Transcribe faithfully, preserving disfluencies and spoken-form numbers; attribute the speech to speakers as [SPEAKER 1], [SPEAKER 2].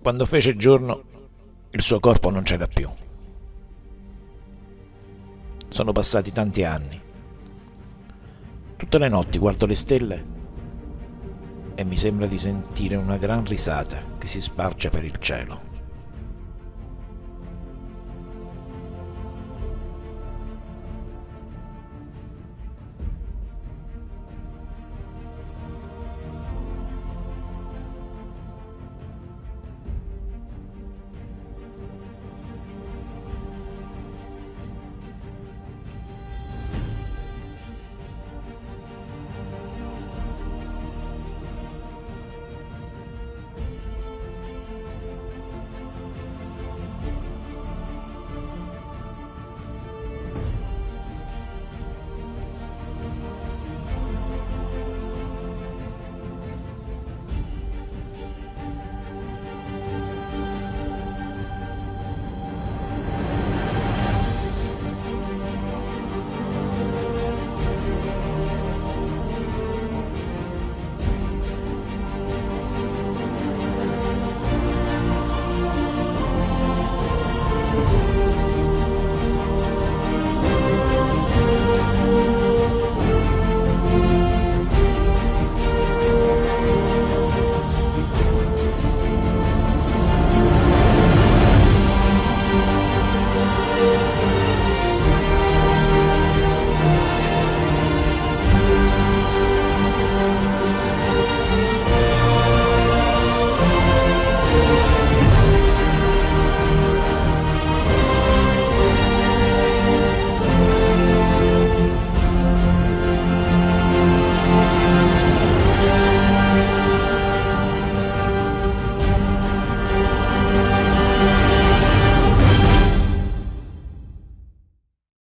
[SPEAKER 1] Quando fece giorno, il suo corpo non c'era più. Sono passati tanti anni. Tutte le notti guardo le stelle e mi sembra di sentire una gran risata che si sparge per il cielo.